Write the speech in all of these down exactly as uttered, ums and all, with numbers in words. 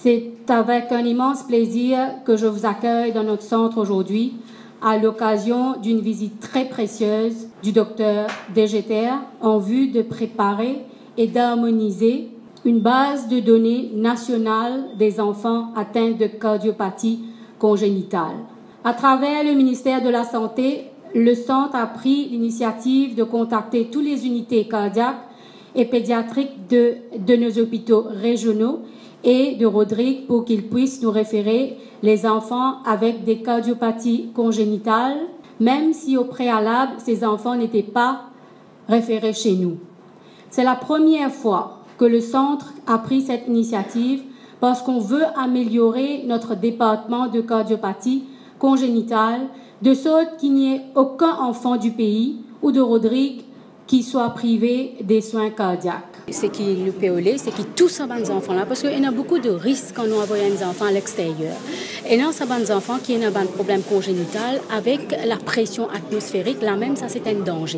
C'est avec un immense plaisir que je vous accueille dans notre centre aujourd'hui à l'occasion d'une visite très précieuse du docteur Degeter en vue de préparer et d'harmoniser une base de données nationale des enfants atteints de cardiopathie congénitale. À travers le ministère de la Santé, le centre a pris l'initiative de contacter toutes les unités cardiaques et pédiatriques de, de nos hôpitaux régionaux et de Rodrigue pour qu'ils puissent nous référer les enfants avec des cardiopathies congénitales, même si au préalable, ces enfants n'étaient pas référés chez nous. C'est la première fois que le centre a pris cette initiative parce qu'on veut améliorer notre département de cardiopathie congénitale, de sorte qu'il n'y ait aucun enfant du pays ou de Rodrigue qui soit privé des soins cardiaques. Ce qui nous peut aller, c'est que tous ces bons enfants-là, parce qu'il y a beaucoup de risques quand nous envoyons des enfants à l'extérieur. Et dans ces bons enfants qui ont un problème congénital, avec la pression atmosphérique, là même, ça c'est un danger.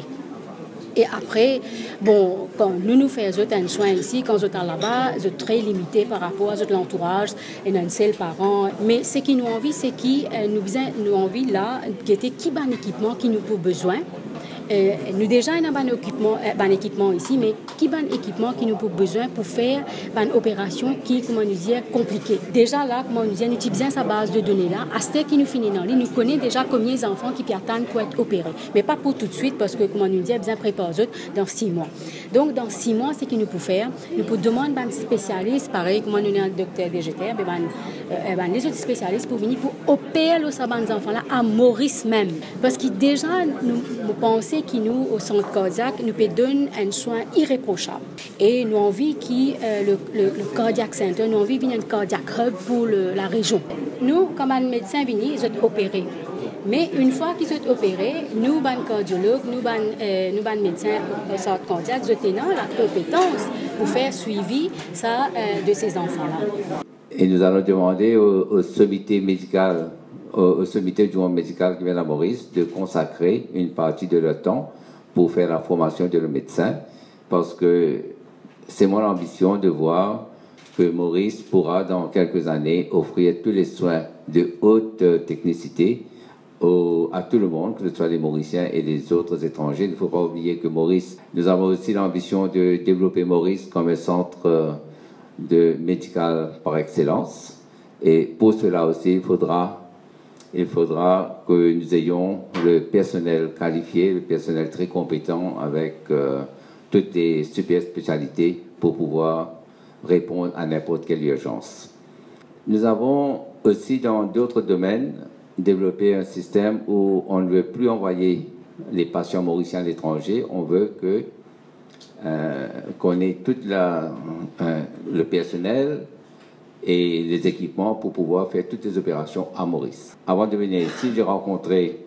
Et après, bon, quand nous nous faisons un soin ici, quand nous sommes là-bas, c'est très limité par rapport à l'entourage et un seul parent. Mais ce qui nous envie, c'est qui nous nous envie là, qui était qui bon équipement qui nous a besoin. Euh, nous déjà avons un bon équipement, euh, bon équipement ici, mais qui bon équipement qui nous a besoin pour faire une opération qui, comment nous dire, compliquée. Déjà là, comment nous dire, nous utilisons sa base de données là. À ce qui nous finit dans nous connaissons déjà combien d'enfants qui attendent pour être opérés, mais pas pour tout de suite parce que, comment nous dire, besoin préparer dans six mois. Donc dans six mois, ce qu'il nous peut faire, nous pouvons demander à un spécialiste, pareil, comment nous avons un docteur Degeter, ben, ben, euh, ben, les autres spécialistes pour venir pour opérer les enfants là à Maurice même, parce que déjà nous, nous pensons qui nous, au centre cardiaque, nous peut donner un soin irréprochable. Et nous avons envie que euh, le, le, le cardiac center, nous avons envie de venir un cardiac hub pour le, la région. Nous, comme un médecin venu, ils sont opérés. Mais une fois qu'ils sont opérés, nous, ban cardiologues, nous, ban, euh, nous, ban médecins au centre cardiaque, nous avons la compétence pour faire suivi ça, euh, de ces enfants-là. Et nous allons demander au, au sommité médical au sommité du monde médical qui vient à Maurice de consacrer une partie de leur temps pour faire la formation de le médecin, parce que c'est mon ambition de voir que Maurice pourra dans quelques années offrir tous les soins de haute technicité au, à tout le monde, que ce soit les Mauriciens et les autres étrangers. Il ne faut pas oublier que Maurice, nous avons aussi l'ambition de développer Maurice comme un centre de médical par excellence, et pour cela aussi il faudra Il faudra que nous ayons le personnel qualifié, le personnel très compétent avec euh, toutes les super spécialités pour pouvoir répondre à n'importe quelle urgence. Nous avons aussi dans d'autres domaines développé un système où on ne veut plus envoyer les patients mauriciens à l'étranger, on veut que euh, qu'on ait tout la, euh, le personnel et les équipements pour pouvoir faire toutes les opérations à Maurice. Avant de venir ici, j'ai rencontré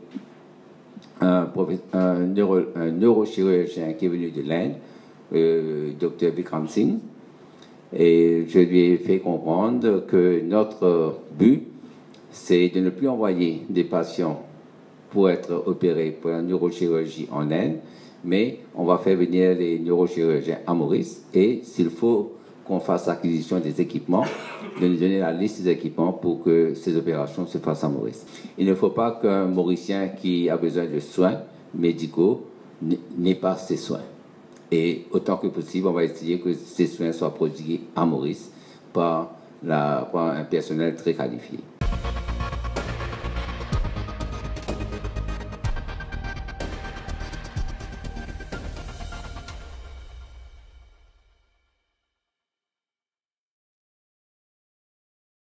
un, un, neuro, un neurochirurgien qui est venu de l'Inde, le docteur Bikram Singh, et je lui ai fait comprendre que notre but, c'est de ne plus envoyer des patients pour être opérés pour la neurochirurgie en Inde, mais on va faire venir les neurochirurgiens à Maurice, et s'il faut qu'on fasse l'acquisition des équipements, de nous donner la liste des équipements pour que ces opérations se fassent à Maurice. Il ne faut pas qu'un Mauricien qui a besoin de soins médicaux n'ait pas ces soins. Et autant que possible, on va essayer que ces soins soient prodigués à Maurice par, la, par un personnel très qualifié.